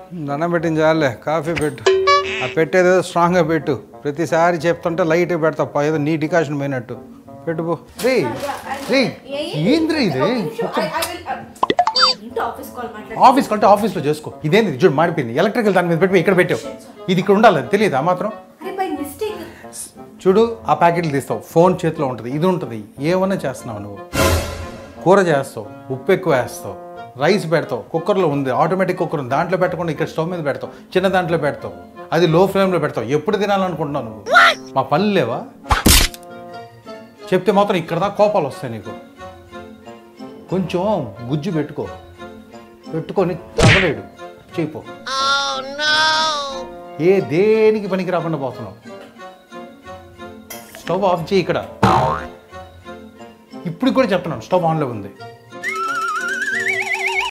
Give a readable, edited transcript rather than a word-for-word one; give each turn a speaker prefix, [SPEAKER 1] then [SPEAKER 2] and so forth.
[SPEAKER 1] దండం పెట్టింది చాలే కాఫీ పెట్టు ఆ పెట్టేదేదో స్ట్రాంగ్గా పెట్టు ప్రతిసారి చెప్తుంటే లైట్గా పెడతావు ఏదో నీ డికాషన్ పోయినట్టు పెట్టుపో రే రే ఏంద్రీ ఇది ఆఫీస్ కంటే ఆఫీస్లో చేసుకో ఇదేంది చూడు మాడిపోయింది ఎలక్ట్రికల్ దాని మీద పెట్టి ఇక్కడ పెట్టావు ఇది ఇక్కడ ఉండాలి తెలియదు ఆ మాత్రం చూడు ఆ ప్యాకెట్లు తీస్తావు ఫోన్ చేతిలో ఉంటుంది ఇది ఉంటుంది ఏమన్నా చేస్తున్నావు నువ్వు కూర చేస్తావు ఉప్పు ఎక్కువ వేస్తావు రైస్ పెడతావు కుక్కర్లో ఉంది ఆటోమేటిక్ కుక్కర్ ఉంది దాంట్లో పెట్టకుండా ఇక్కడ స్టవ్ మీద పెడతావు చిన్న దాంట్లో పెడతావు అది లో ఫ్లేమ్లో పెడతావు ఎప్పుడు తినాలనుకుంటున్నావు నువ్వు మా పనులు లేవా చెప్తే మాత్రం ఇక్కడ దాకా కోపాలు వస్తాయి నీకు కొంచెం గుజ్జు పెట్టుకొని తగలేడు చేయిపో దేనికి పనికి రాకుండా పోతున్నావు స్టవ్ ఆఫ్ చేయి ఇక్కడ ఇప్పుడు కూడా చెప్తున్నాను స్టవ్ ఆన్లో ఉంది